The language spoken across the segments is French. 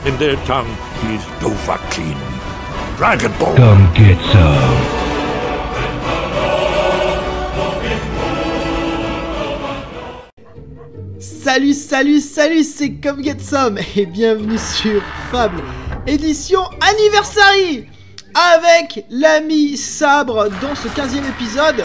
In their tongue, he's Dovahkiin. Dragon Ball. Come get some. Salut, salut, salut, c'est Come Get Some et bienvenue sur Fable édition Anniversary avec l'ami Sabre dans ce 15e épisode.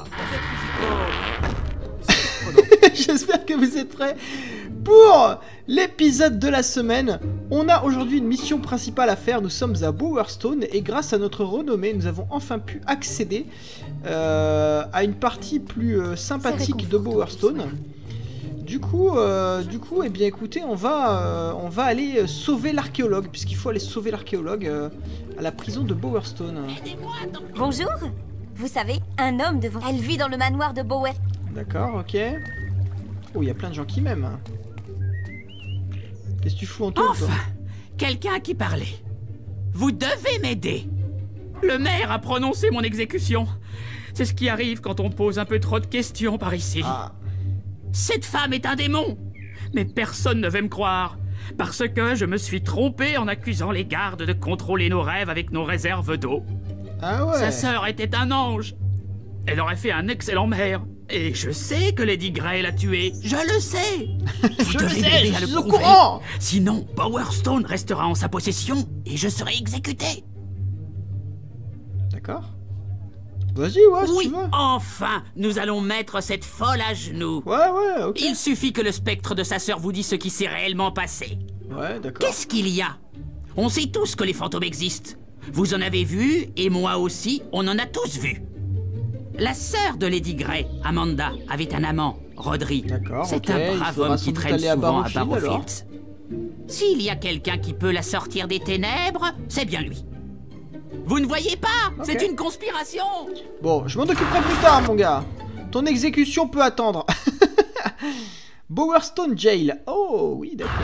J'espère que vous êtes prêts pour l'épisode de la semaine. On a aujourd'hui une mission principale à faire. Nous sommes à Bowerstone et grâce à notre renommée, nous avons enfin pu accéder à une partie plus sympathique de Bowerstone. Du coup, eh bien écoutez, on va aller sauver l'archéologue, puisqu'il faut aller sauver l'archéologue à la prison de Bowerstone. Bonjour. Vous savez, un homme devant... Elle vit dans le manoir de Bowerstone. D'accord, ok. Oh, il y a plein de gens qui m'aiment. Qu'est-ce que tu fous en toi? Enfin, quelqu'un qui parlait. Vous devez m'aider. Le maire a prononcé mon exécution. C'est ce qui arrive quand on pose un peu trop de questions par ici. Ah. Cette femme est un démon. Mais personne ne veut me croire. Parce que je me suis trompé en accusant les gardes de contrôler nos rêves avec nos réserves d'eau. Ah ouais. Sa sœur était un ange. Elle aurait fait un excellent maire. Et je sais que Lady Grey l'a tué. Je le sais. Vous Je le devez sais, m'aider je à le suis au prouver. courant. Sinon, Bowerstone restera en sa possession et je serai exécuté. D'accord. Vas-y, ouais, si Oui, tu veux. enfin, nous allons mettre cette folle à genoux. Ouais, ok. Il suffit que le spectre de sa sœur vous dise ce qui s'est réellement passé. Ouais, d'accord. Qu'est-ce qu'il y a? On sait tous que les fantômes existent. Vous en avez vu, et moi aussi, on en a tous vu. La sœur de Lady Grey, Amanda, avait un amant, Rodri. D'accord, C'est ok, un il brave faudra homme sans qui doute traîne aller à souvent à Barrowfield, alors. Barrowfield. S'il y a quelqu'un qui peut la sortir des ténèbres, c'est bien lui. Vous ne voyez pas? Ok. C'est une conspiration. Bon, je m'en occuperai plus tard, mon gars. Ton exécution peut attendre. Bowerstone Jail. Oh, oui, d'accord.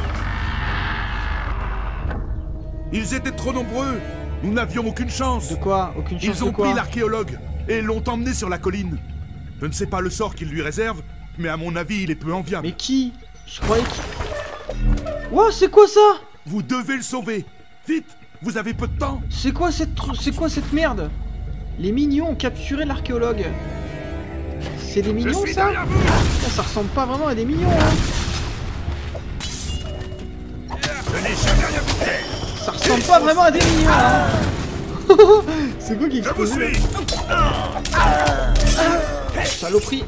Ils étaient trop nombreux. Nous n'avions aucune chance. De quoi? Aucune chance Ils ont de quoi? pris l'archéologue et l'ont emmené sur la colline. Je ne sais pas le sort qu'ils lui réservent, mais à mon avis, il est peu enviable. Mais qui? Je croyais que... Wow, c'est quoi ça? Vous devez le sauver. Vite, vous avez peu de temps. C'est quoi cette merde? Les mignons ont capturé l'archéologue. C'est des mignons, suis ça? derrière vous. Ça ressemble pas vraiment à des mignons, hein. Je n'ai jamais rien fait. Ça ressemble pas vraiment à des mignons, hein. C'est quoi qui Je vous explose? suis. Saloperie.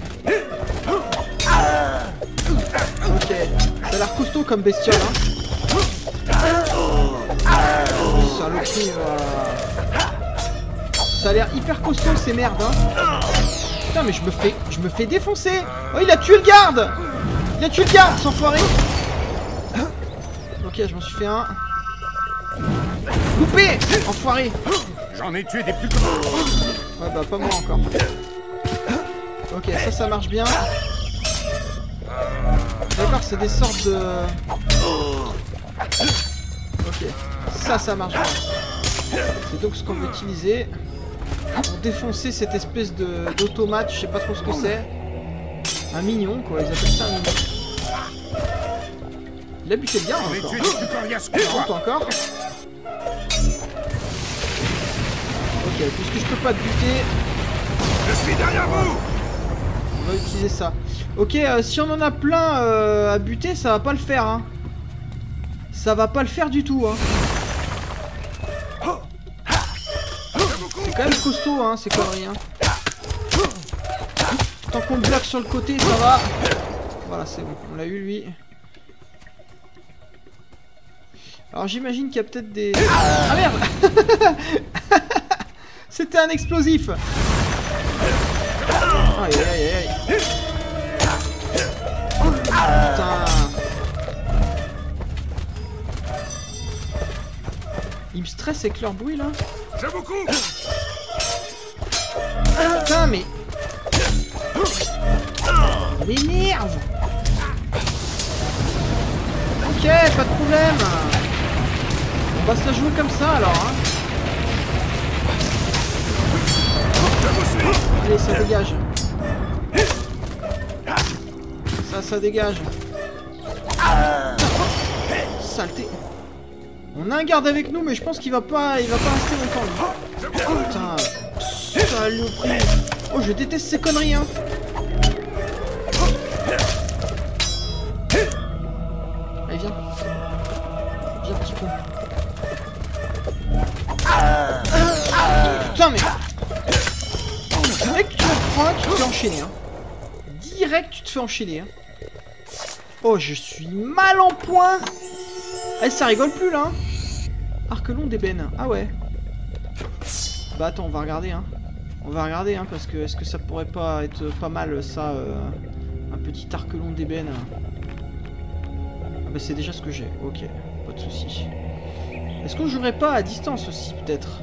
Ok, ça a l'air costaud comme bestiole, hein. Saloperie, ça a l'air hyper costaud ces merdes, hein. Putain, mais je me fais défoncer. Oh, il a tué le garde. Il a tué le garde, sans enfoiré. Ok, je m'en suis fait un. Coupé, enfoiré. J'en ai tué des plus grands. Ouais, bah pas moi encore. Ok, ça marche bien. D'accord, c'est des sortes de... Ok, ça marche bien. C'est donc ce qu'on veut utiliser pour défoncer cette espèce d'automate, je sais pas trop ce que c'est. Un mignon, quoi, ils appellent ça un mignon. Il a buté bien, J'en ai encore. tué des plus coriaces que Non, moi. pas encore. Ok, puisque je peux pas te buter, Je suis derrière vous. on va utiliser ça. Ok, si on en a plein à buter, ça va pas le faire, hein. Ça va pas le faire du tout, hein. C'est quand même costaud, hein, ces conneries, hein. Tant qu'on le bloque sur le côté, ça va. Voilà, c'est bon, on l'a eu, lui. Alors j'imagine qu'il y a peut-être des... Ah merde. C'était un explosif. Aïe aïe aïe aïe. Putain. Ils me stressent avec leur bruit là. Je vous coupe. Putain mais... Il m'énerve. Ok, pas de problème. On va se la jouer comme ça alors, hein. Allez, ça dégage. Ça dégage. Saleté. On a un garde avec nous, mais je pense qu'il va pas rester longtemps. Lui. Oh putain. Saloperie. Oh, je déteste ces conneries, hein. Allez, viens. Viens, petit con. Putain, mais... Direct, tu te prends, tu te fais enchaîner, hein. Direct, tu te fais enchaîner, hein. Oh, je suis mal en point. Eh, ça rigole plus, là, hein. Arc long d'ébène. Ah ouais. Bah attends, on va regarder, hein. On va regarder, hein, parce que est-ce que ça pourrait pas être pas mal, ça, un petit arc long d'ébène. Ah bah c'est déjà ce que j'ai. Ok, pas de soucis. Est-ce qu'on jouerait pas à distance aussi, peut-être?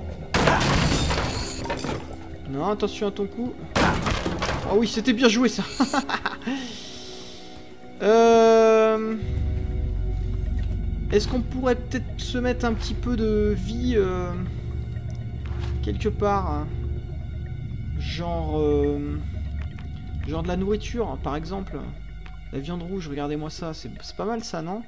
Non, attention à ton coup. Oh oui, c'était bien joué, ça. Est-ce qu'on pourrait peut-être se mettre un petit peu de vie quelque part, hein. Genre de la nourriture, par exemple. La viande rouge, regardez-moi ça, c'est pas mal ça, non?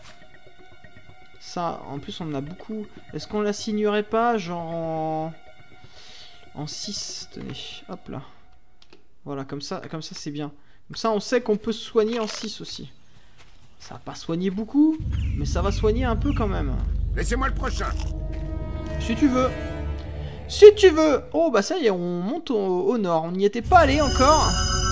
Ça, en plus on en a beaucoup. Est-ce qu'on la signerait pas, genre en 6? Tenez, hop là. Voilà, comme ça c'est bien. Comme ça on sait qu'on peut se soigner en 6 aussi. Ça va pas soigner beaucoup, mais ça va soigner un peu quand même. Laissez-moi le prochain. Si tu veux. Si tu veux. Oh bah ça y est, on monte au nord. On n'y était pas allé encore.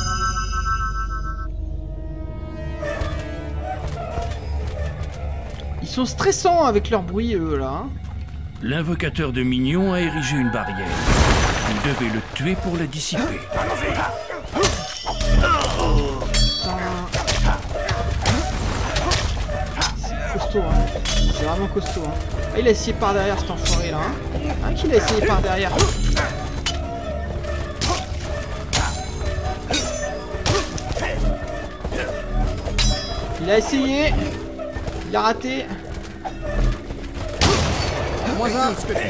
Ils sont stressants avec leur bruit, eux, là. Hein. L'invocateur de Mignon a érigé une barrière. Vous devez le tuer pour la dissiper. C'est costaud, hein. C'est vraiment costaud, hein. Ah, il a essayé par derrière, cet enfoiré, là, hein. Hein, qu'il a essayé par derrière. Il a essayé. Il a raté. Moins un.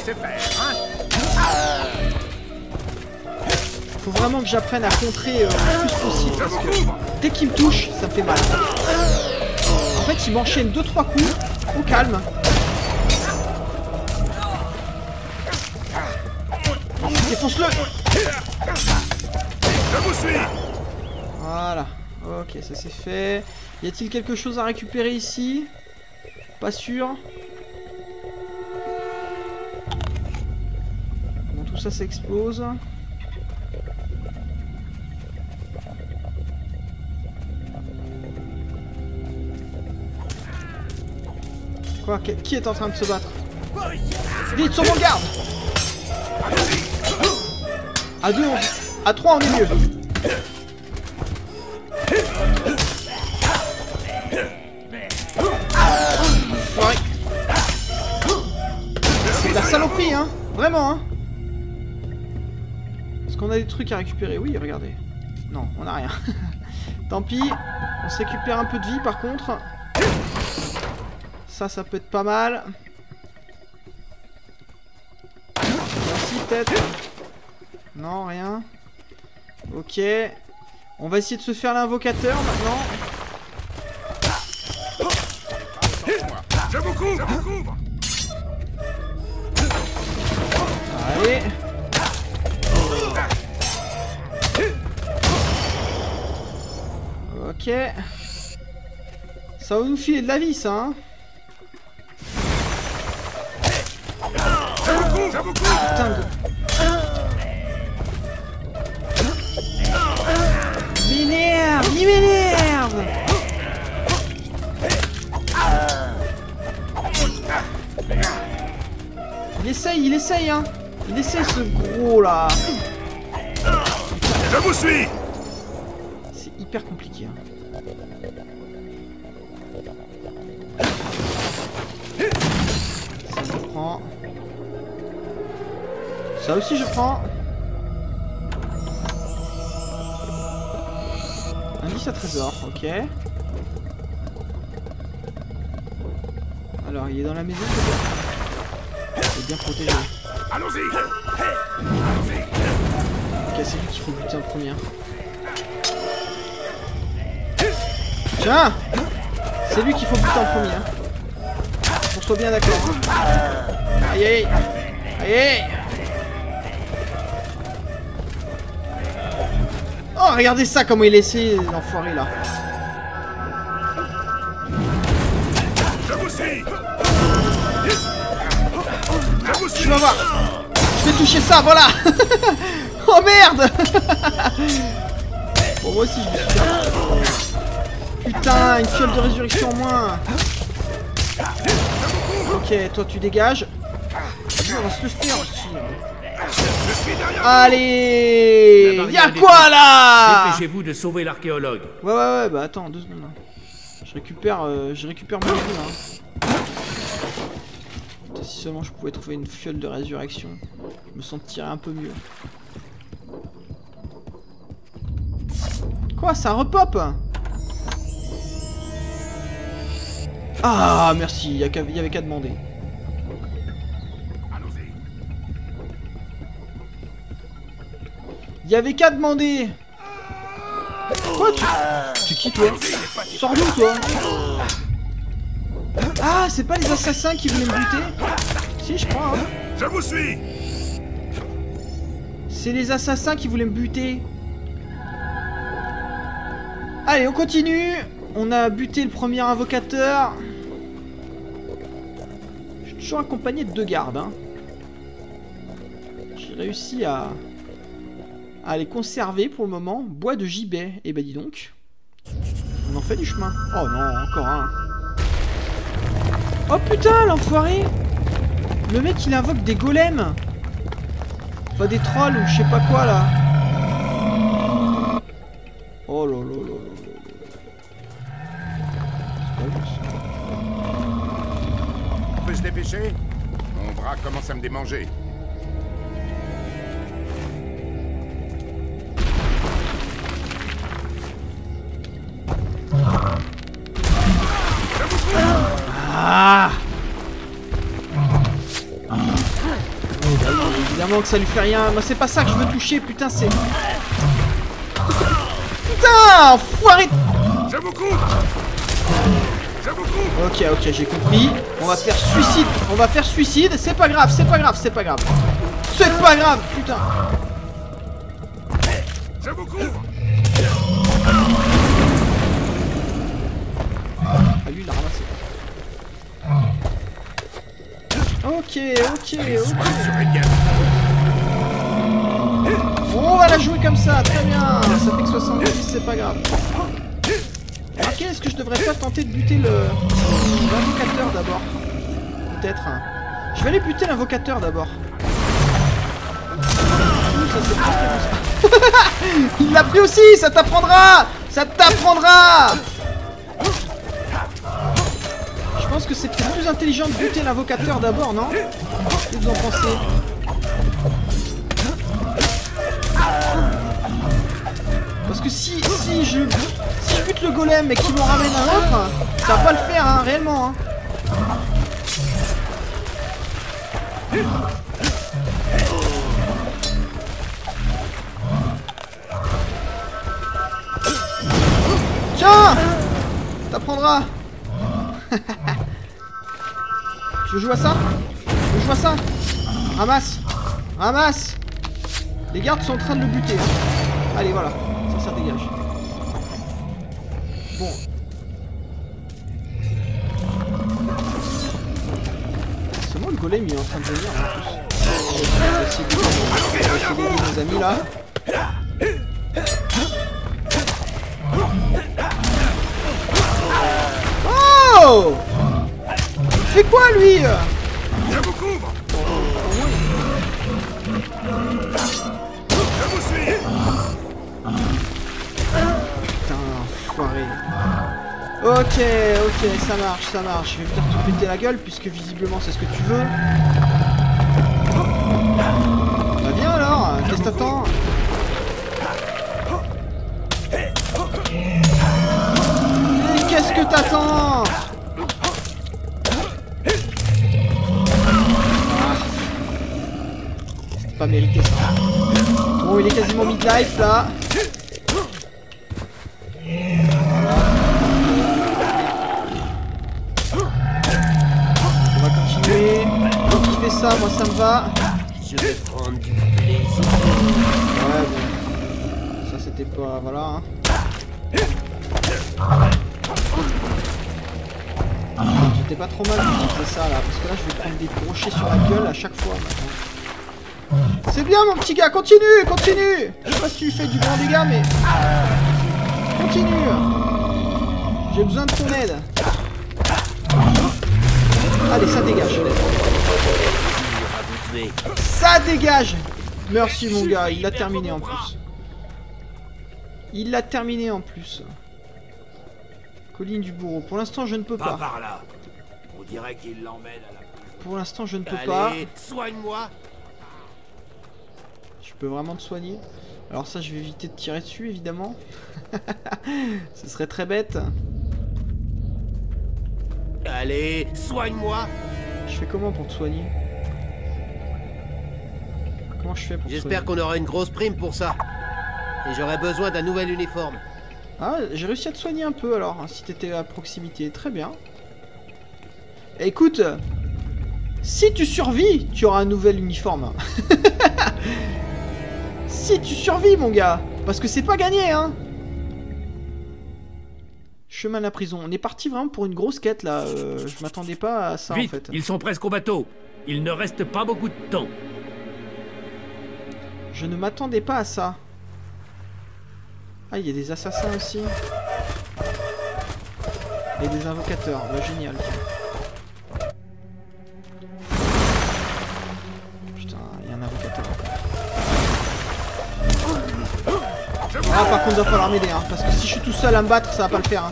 Faut vraiment que j'apprenne à contrer le plus possible parce que dès qu'il me touche, ça me fait mal. En fait, il m'enchaîne 2-3 coups au calme. Défonce-le. Je vous suis. Voilà. Ok, ça c'est fait. Y a-t-il quelque chose à récupérer ici? Pas sûr. Bon, tout ça s'explose. Quoi? Qui est en train de se battre? Vite, sur mon garde! À 2, à 3 on est mieux. Ouais. C'est de la saloperie, hein. Vraiment, hein. Est-ce qu'on a des trucs à récupérer? Oui, regardez. Non, on n'a rien. Tant pis. On se récupère un peu de vie, par contre. Ça peut être pas mal. Merci, peut-être. Non, rien. Ok. On va essayer de se faire l'invocateur, maintenant. Je vous couvre. Allez. Ok. Ça va nous filer de la vie, ça, hein. Putain de... Il m'énerve. Il essaye, hein. Il essaye, ce gros, là. Je vous suis. C'est hyper compliqué, hein. Ça, je prends. Ça aussi, je prends. Indice à trésor, ok. Alors, il est dans la maison, il est bien protégé. Allons-y. Ok, c'est lui qu'il faut buter en premier. Tiens! C'est lui qu'il faut buter en premier. Pour soit bien d'accord. Aïe aïe. Aïe aïe. Oh, regardez ça, comment il essaie, l'enfoiré là. Tu vas voir. Je vais toucher ça, voilà. Oh merde. Bon, moi aussi je vais faire. Putain, une fiole de résurrection en moins. Ok, toi tu dégages. On va se le faire aussi. Allez, y'a quoi là? Dépêchez-vous de sauver l'archéologue. Ouais, bah attends, 2 secondes. Je récupère mon vie là. Si seulement je pouvais trouver une fiole de résurrection, je me sentirais un peu mieux. Quoi, ça repop? Ah, merci, il y avait qu'à demander. Il y avait qu'à demander. Quoi, tu qui toi? Sors d'où toi? Ah, c'est pas les assassins qui voulaient me buter? Si, je crois. Hein. Je vous suis. C'est les assassins qui voulaient me buter. Allez, on continue. On a buté le premier invocateur. Je suis toujours accompagné de 2 gardes. Hein. J'ai réussi à les conserver pour le moment. Bois de gibet. Eh ben dis donc. On en fait du chemin. Oh non, encore un. Oh putain, l'enfoiré! Le mec il invoque des golems! Enfin des trolls ou je sais pas quoi là! Oh là là là là là. On peut se dépêcher? Mon bras commence à me démanger. Ah! Évidemment que ça lui fait rien. Moi c'est pas ça que je veux toucher, putain c'est... Putain! Enfoiré! Je vous couvre. Je vous couvre. Ok, j'ai compris. On va faire suicide. On va faire suicide. C'est pas grave, c'est pas grave, c'est pas grave. C'est pas grave, putain! Je vous couvre. Ah lui il l'a ramassé. Ok. Bon, on va la jouer comme ça, très bien. Ça fait que 70, c'est pas grave. Ok, est-ce que je devrais pas tenter de buter l'invocateur d'abord? Peut-être. Je vais aller buter l'invocateur d'abord. Ça c'est pas ça. Il l'a pris aussi, ça t'apprendra. Ça t'apprendra. Je pense que c'est peut-être plus intelligent de buter l'invocateur d'abord, non? Qu'est-ce que vous en pensez? Parce que si je bute le golem et qu'il m'en ramène un autre, ça va pas le faire, hein, réellement. Hein. Tiens! T'apprendras. Je joue à ça? Je joue à ça? Ramasse! Ramasse! Les gardes sont en train de le buter. Allez, voilà. Ça dégage. Bon. Seulement le golem il est en train de venir en plus. On va essayer d'aider nos amis là. Oh! Il fait quoi lui? Je vous couvre. Je vous suis. Putain, enfoiré. Ok, ça marche. Je vais venir te péter la gueule puisque visiblement c'est ce que tu veux. Bah viens alors, qu'est-ce que t'attends? Qu'est-ce que t'attends? C'était pas mérité ça. Bon, il est quasiment mid-life là. On fait ça, moi ça me va. Je vais prendre du plaisir. Ouais, bon. Ça c'était pas... Voilà. Hein. J'étais pas trop mal d'utiliser ça là, parce que là je vais prendre des brochets sur la gueule à chaque fois maintenant. C'est bien mon petit gars, continue, continue. Je sais pas si tu fais du grand dégât, mais... Continue. J'ai besoin de ton aide. Allez, ça dégage. Ça dégage. Merci mon gars, il l'a terminé en plus. Il l'a terminé en plus. Colline du bourreau. Pour l'instant, je ne peux pas. Par là. On dirait qu'il l'emmène à la prison. Pour l'instant, je ne peux pas. Soigne-moi. Je peux vraiment te soigner. Alors ça, je vais éviter de tirer dessus, évidemment. Ce serait très bête. Allez, soigne-moi. Je fais comment pour te soigner? Comment je fais pour te soigner? J'espère qu'on aura une grosse prime pour ça. Et j'aurai besoin d'un nouvel uniforme. Ah, j'ai réussi à te soigner un peu alors, hein, si t'étais à proximité. Très bien. Écoute, si tu survis, tu auras un nouvel uniforme. Si tu survis, mon gars. Parce que c'est pas gagné, hein. Chemin de la prison. On est parti vraiment pour une grosse quête, là. Je m'attendais pas à ça, Vite, en fait. ils sont presque au bateau. Il ne reste pas beaucoup de temps. Je ne m'attendais pas à ça. Ah, il y a des assassins aussi. Et des invocateurs. Bah, génial. Putain, il y a un invocateur. Ah, par contre, il va falloir m'aider, hein, parce que si je suis tout seul à me battre, ça va pas le faire. Hein.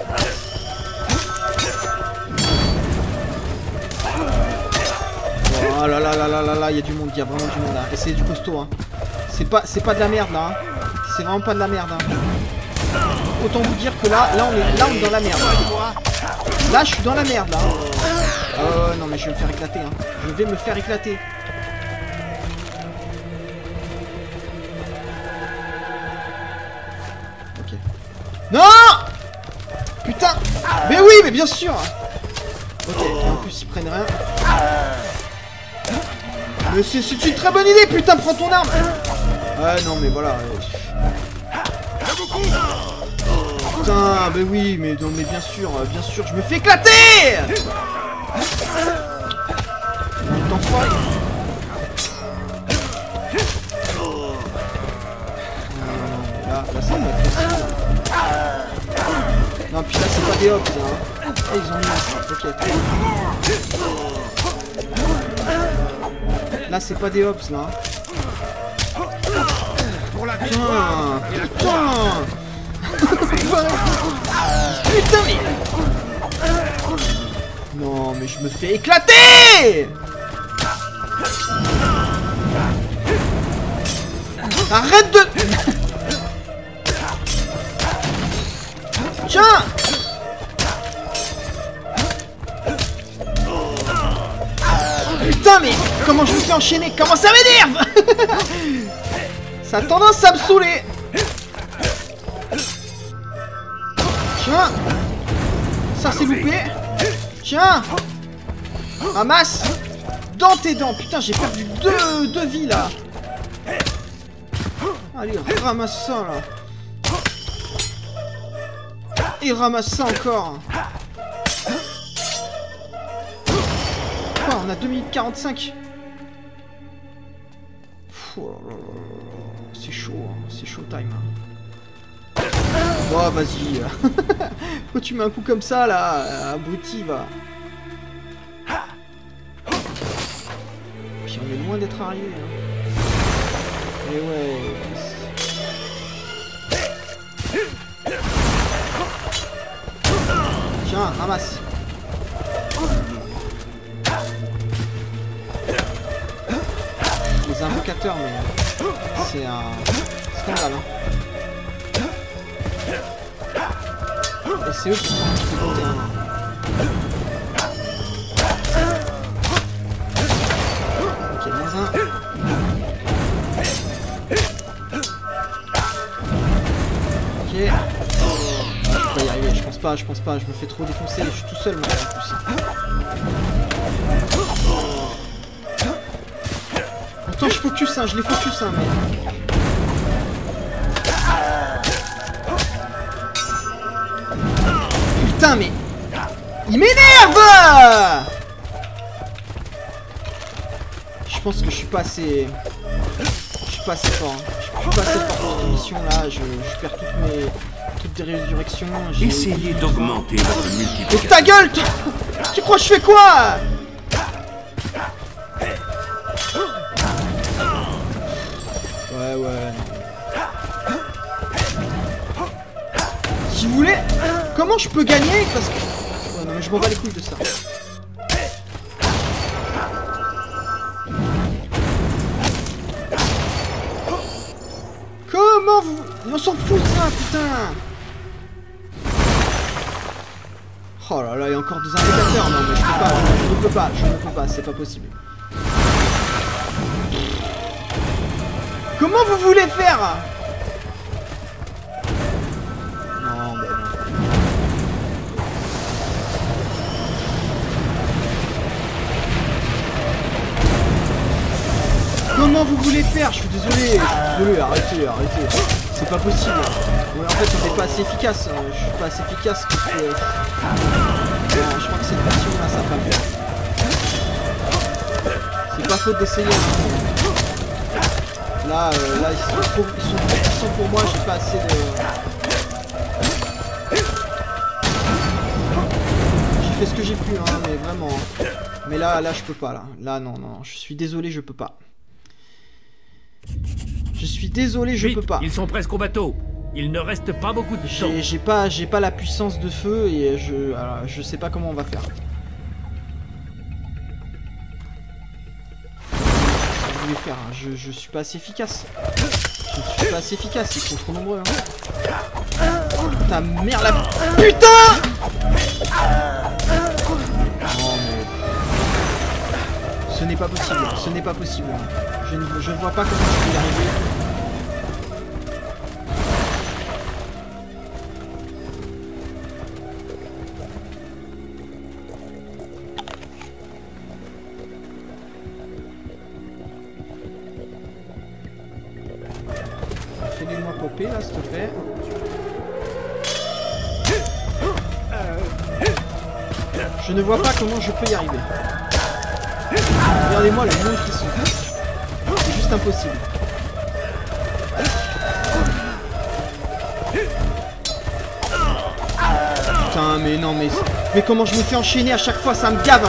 Oh là là là là là là, il y a du monde, il y a vraiment du monde là. Et c'est du costaud, hein. C'est pas de la merde là. Hein. C'est vraiment pas de la merde. Hein. Autant vous dire que là on est dans la merde. Là, je suis dans la merde là. Non mais je vais me faire éclater. Hein. Je vais me faire éclater. Ok. Non! Putain! Mais oui, mais bien sûr! Ok, et en plus ils prennent rien. Mais c'est une très bonne idée, putain, prends ton arme! Non mais voilà. Putain, bah oui, mais non, mais bien sûr, je me fais éclater! T'enfoiré! Là, ça va être facile. Non, puis là, c'est pas des hops, là. Hein. Ah, ils ont mis ça, ok. Là, c'est pas des hops, là. Putain! Putain, mais... Non, mais je me fais éclater! Arrête de... Tiens! Putain, mais comment je me fais enchaîner? Comment ça m'énerve? Ça a tendance à me saouler. Tiens. Ça c'est loupé. Tiens. Ramasse. Dans tes dents. Putain, j'ai perdu deux vies là. Allez, ramasse ça là. Et ramasse ça encore. Quoi, on a 2 minutes 45. Oh là là là là. C'est chaud, hein. C'est chaud time. Hein. Oh, vas-y. Pourquoi tu mets un coup comme ça là, abruti, va. Puis on est loin d'être arrivé. Hein. Et ouais. Tiens, ramasse. Les invocateurs, mais c'est un scandale. Hein. Et c'est eux qui font compter. Hein. Ok, moins un. Ok. Je peux y arriver, je pense pas, je me fais trop défoncer, je suis tout seul moi en plus. Attends, je focus, hein, je les focus, hein, mais... Putain, mais... Il m'énerve! Je pense que je suis pas assez... Je suis pas assez fort. Hein. Je suis pas assez fort pour cette mission là. Je perds toutes les résurrections. Essayez d'augmenter votre Mais multiplication. ta gueule! Tu crois que je fais quoi? Ouais. Si vous voulez... Comment je peux gagner? Parce que... Ouais, non mais je m'en bats les couilles de ça. Comment vous... On s'en fout de ça, putain! Oh là là, il y a encore des indicateurs. Non mais je peux pas, je ne peux pas, c'est pas possible. Comment vous voulez faire? Non, mais non. Comment vous voulez faire? Je suis désolé, arrêtez. C'est pas possible. Ouais, en fait, on n'est pas assez efficace. Hein. Je suis pas assez efficace. Non, je crois que cette mission là, ça va pas le faire. C'est pas faute d'essayer. Là, ils sont trop puissants pour moi. J'ai pas assez de... J'ai fait ce que j'ai pu, hein, mais vraiment. Mais là, je peux pas. Là, non. Je suis désolé, je peux pas. Je suis désolé, je peux pas. Ils sont presque au bateau. Il ne reste pas beaucoup de temps. J'ai pas la puissance de feu et je sais pas comment on va faire. Je voulais faire, hein. Je suis pas assez efficace. Je suis pas assez efficace, ils sont trop nombreux. Hein. Putain, merde la... Putain! Oh mais... Ce n'est pas possible, ce n'est pas possible. Je ne vois pas comment je peux y arriver. Fais-les-moi popper là, s'il te plaît. Je ne vois pas comment je peux y arriver. Regardez-moi la montre qu'ils sont. C'est juste impossible. Putain, mais non, mais comment je me fais enchaîner à chaque fois, ça me gave.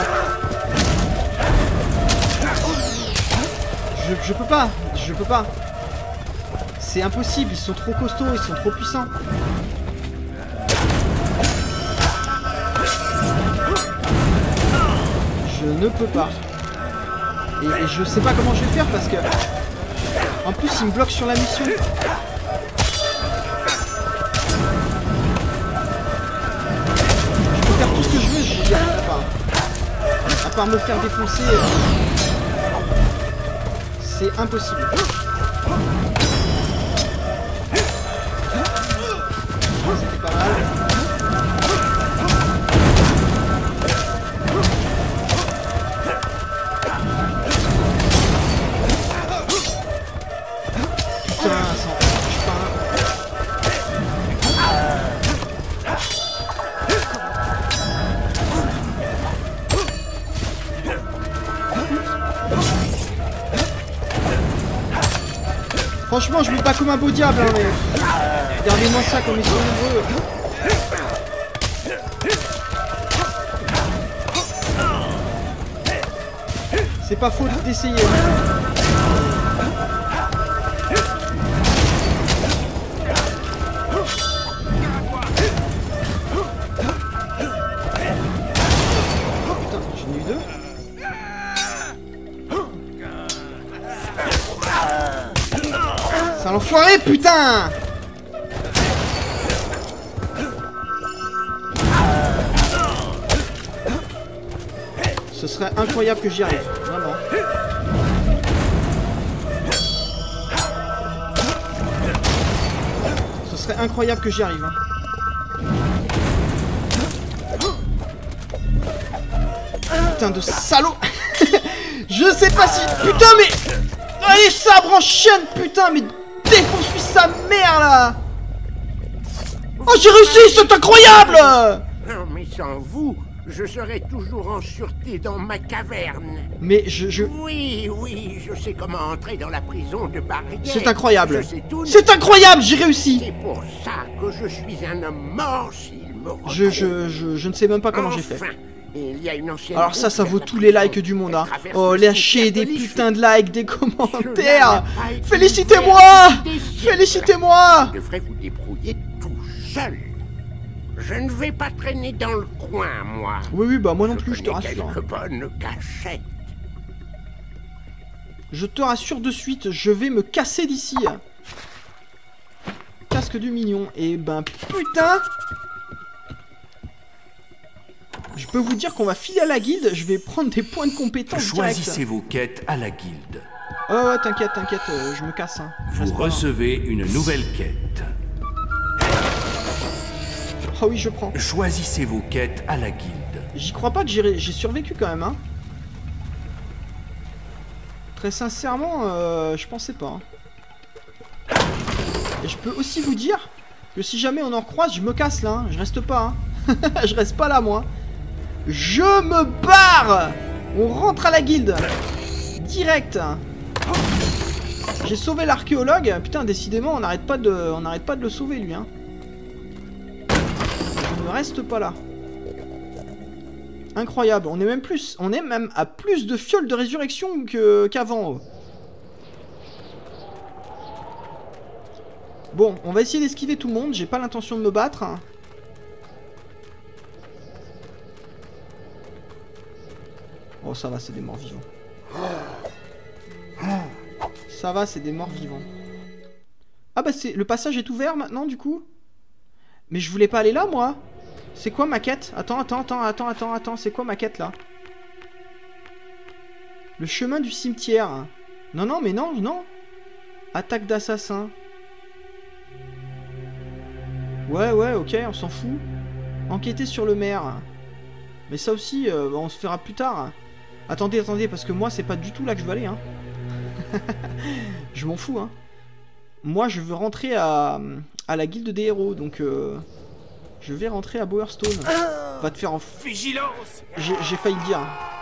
Je peux pas. C'est impossible, ils sont trop costauds, ils sont trop puissants. Je ne peux pas. Et je sais pas comment je vais faire parce que... En plus, il me bloque sur la mission. Je peux faire tout ce que je veux, je n'y arrive pas. À part me faire défoncer... C'est impossible. C'était pas mal. Franchement, je me bats comme un beau diable, hein, mais... Regardez-moi ça, comme ils sont nombreux. C'est pas faute d'essayer. Putain, j'en ai eu deux. C'est un enfoiré, putain! Ce serait incroyable que j'y arrive, vraiment. Ce serait incroyable que j'y arrive. Hein. Putain de salaud. Je sais pas si... Putain mais... Allez, sabre en chaîne, putain, mais défonce-lui sa mère, là. Oh, j'ai réussi, c'est incroyable. Non, mais sans vous, je serais toujours en sûreté dans ma caverne. Mais Oui, je sais comment entrer dans la prison de Barrière. C'est incroyable. Je sais tout. C'est incroyable, j'ai réussi. C'est pour ça que je suis un homme mort s'il me retrouve. Je ne sais même pas comment j'ai fait. Enfin, il y a une ancienne Alors ça route vaut vers tous la les prison. likes du monde, hein. Elle traverse Oh, le lâchez des cimetière de putains de likes, des commentaires. n'a pas été Félicitez-moi. ouvert depuis des siècles. Félicitez-moi. Vous devrez vous débrouiller tout seul. Je ne vais pas traîner dans le coin, moi. Oui, bah moi non plus, je te connais rassure. quelques bonnes cachettes. Je te rassure de suite, je vais me casser d'ici. Casque du mignon. Et ben putain. Je peux vous dire qu'on va filer à la guilde, je vais prendre des points de compétence Choisissez direct. vos quêtes à la guilde. Oh ouais, t'inquiète, je me casse. Hein. Vous Reste pas là. recevez une nouvelle quête. Oh oui, je prends. Choisissez vos quêtes à la guilde. J'y crois pas que j'ai survécu quand même, hein. Très sincèrement, je pensais pas. Hein. Et je peux aussi vous dire que si jamais on en croise, je me casse là, hein. Je reste pas, hein. Je reste pas là, moi. Je me barre. On rentre à la guilde. Direct. J'ai sauvé l'archéologue. Putain, décidément, on n'arrête pas de le sauver, lui, hein. Je ne reste pas là. Incroyable, on est même à plus de fioles de résurrection qu'avant. Bon, on va essayer d'esquiver tout le monde, j'ai pas l'intention de me battre. Oh, ça va, c'est des morts vivants. Ça va, c'est des morts vivants. Ah bah le passage est ouvert maintenant, du coup. Mais je voulais pas aller là, moi. C'est quoi ma quête? Attends, c'est quoi ma quête, là? Le chemin du cimetière. Non, mais non. Attaque d'assassin. Ouais, ok, on s'en fout. Enquêter sur le maire. Mais ça aussi, on se fera plus tard. Attendez, parce que moi, c'est pas du tout là que je veux aller, hein. Je m'en fous, hein. Moi, je veux rentrer à la guilde des héros, donc... je vais rentrer à Bowerstone. Va te faire en... Vigilance. J'ai failli le dire.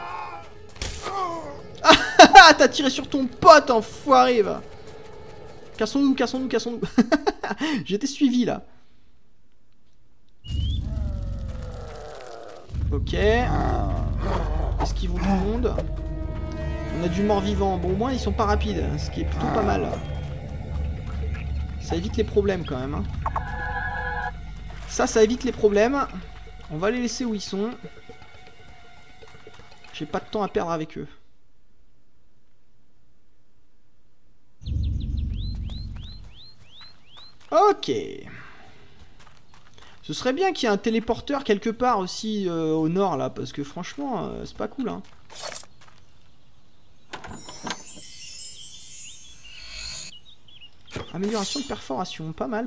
Ah, t'as tiré sur ton pote, enfoiré, va. Cassons-nous. J'étais suivi, là. Ok. Esquivons tout le monde. On a du mort-vivant. Bon, au moins, ils sont pas rapides, ce qui est plutôt pas mal. Ça évite les problèmes, quand même, hein. Ça évite les problèmes. On va les laisser où ils sont. J'ai pas de temps à perdre avec eux. Ok. Ce serait bien qu'il y ait un téléporteur quelque part aussi au nord là, parce que franchement, c'est pas cool, hein. Amélioration de perforation, pas mal.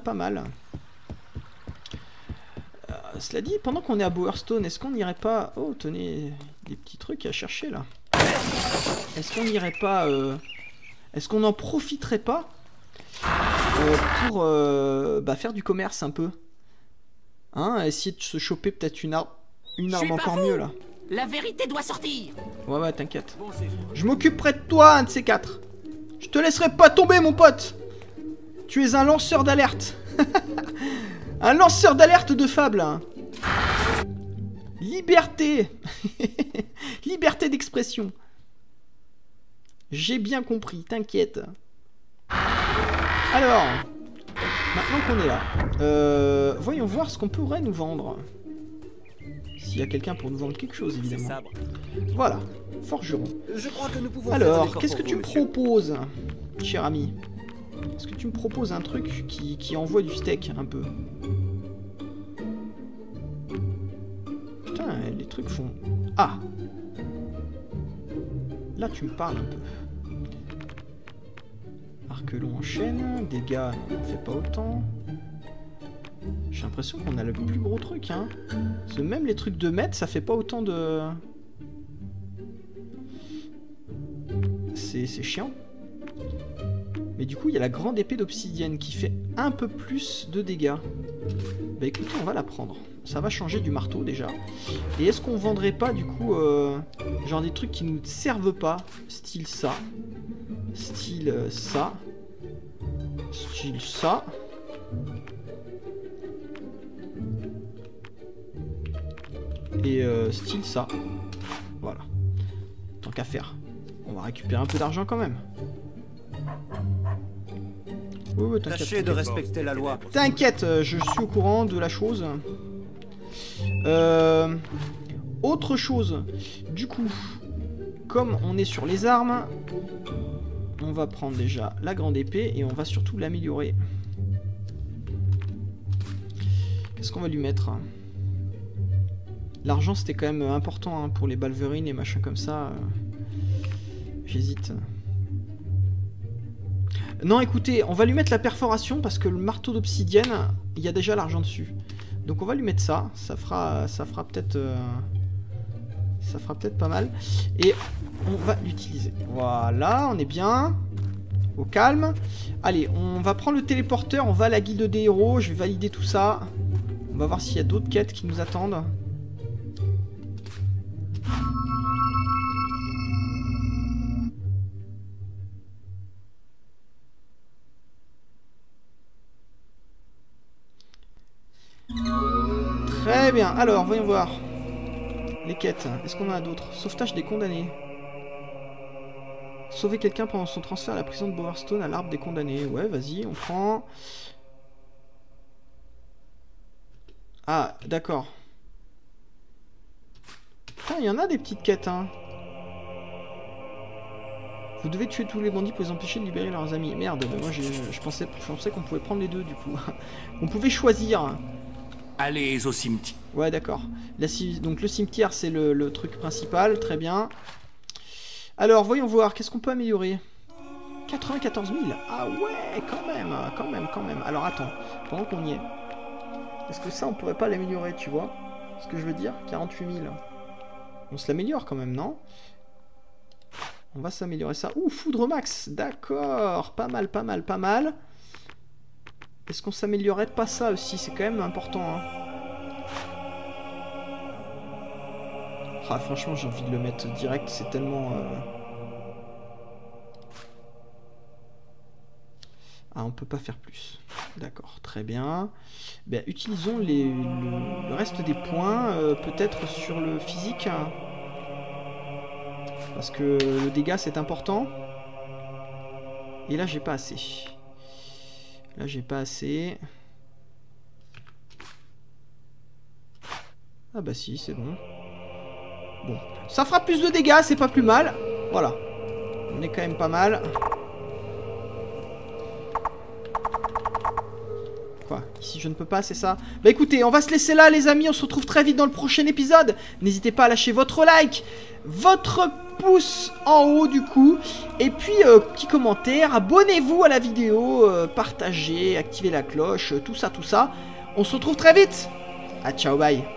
Cela dit, pendant qu'on est à Bowerstone, est-ce qu'on n'irait pas... Oh, tenez, des petits trucs à chercher, là. Est-ce qu'on n'irait pas... Est-ce qu'on n'en profiterait pas pour faire du commerce un peu, hein, essayer de se choper peut-être une arme encore mieux, là. La vérité doit sortir. Ouais, t'inquiète. Je m'occuperai de toi, un de ces quatre. Je te laisserai pas tomber, mon pote. Tu es un lanceur d'alerte. Un lanceur d'alerte de fable, hein. Liberté. Liberté d'expression. J'ai bien compris, t'inquiète. Alors, maintenant qu'on est là, voyons voir ce qu'on pourrait nous vendre. S'il y a quelqu'un pour nous vendre quelque chose, évidemment. Voilà, forgeron. Je crois que nous pouvons Alors, qu'est-ce que tu me proposes, cher ami? Est-ce que tu me proposes un truc qui envoie du steak, un peu? Putain, les trucs font... Ah! Là, tu me parles un peu. Arc-long en chaîne, dégâts, on fait pas autant. J'ai l'impression qu'on a le plus gros truc, hein. Parce que même les trucs de mètres, ça fait pas autant de... C'est chiant. Mais du coup, il y a la grande épée d'obsidienne qui fait un peu plus de dégâts. Bah écoutez, on va la prendre. Ça va changer du marteau déjà. Et est-ce qu'on vendrait pas du coup genre des trucs qui nous servent pas, style ça, style ça, style ça. Et style ça. Voilà. Tant qu'à faire. On va récupérer un peu d'argent quand même. Oh, Tâchez de respecter la loi. T'inquiète, je suis au courant de la chose. Autre chose. Du coup, comme on est sur les armes, on va prendre déjà la grande épée et on va surtout l'améliorer. Qu'est-ce qu'on va lui mettre? L'argent c'était quand même important hein, pour les balverines et machin comme ça. J'hésite. Non écoutez, on va lui mettre la perforation parce que le marteau d'obsidienne, il y a déjà l'argent dessus. Donc on va lui mettre ça. Ça fera peut-être pas mal. Et on va l'utiliser. Voilà, on est bien. Au calme. Allez, on va prendre le téléporteur, on va à la guilde des héros, je vais valider tout ça. On va voir s'il y a d'autres quêtes qui nous attendent. Très bien, alors voyons voir. Les quêtes, est-ce qu'on en a d'autres? Sauvetage des condamnés. Sauver quelqu'un pendant son transfert à la prison de Bowerstone à l'arbre des condamnés. Ouais, vas-y, on prend. Ah, d'accord. Putain, il y en a des petites quêtes, hein. Vous devez tuer tous les bandits pour les empêcher de libérer leurs amis. Merde, moi je pensais qu'on pouvait prendre les deux, du coup. On pouvait choisir. Allez au cimetière. Ouais, d'accord. Donc le cimetière, c'est le truc principal, très bien. Alors, voyons voir, qu'est-ce qu'on peut améliorer? 94 000. Ah ouais, quand même. Alors attends, pendant qu'on y est, est-ce que ça, on pourrait pas l'améliorer, tu vois ce que je veux dire? 48 000. On se l'améliore quand même, non? On va s'améliorer ça. Ouh, foudre max, d'accord. Pas mal. Est-ce qu'on s'améliorerait pas ça aussi? C'est quand même important, hein. Ah, franchement, j'ai envie de le mettre direct, c'est tellement... Ah, on peut pas faire plus. D'accord, très bien. Ben, utilisons le reste des points, peut-être sur le physique. Hein. Parce que le dégât, c'est important. Et là, j'ai pas assez. Ah bah si, c'est bon. Bon, ça fera plus de dégâts, c'est pas plus mal. Voilà, on est quand même pas mal. Quoi, ici je ne peux pas, c'est ça? Bah écoutez, on va se laisser là les amis, on se retrouve très vite dans le prochain épisode. N'hésitez pas à lâcher votre like, votre pouce en haut du coup. Et puis, petit commentaire, abonnez-vous à la vidéo, partagez, activez la cloche, tout ça. On se retrouve très vite. Ah ciao, bye.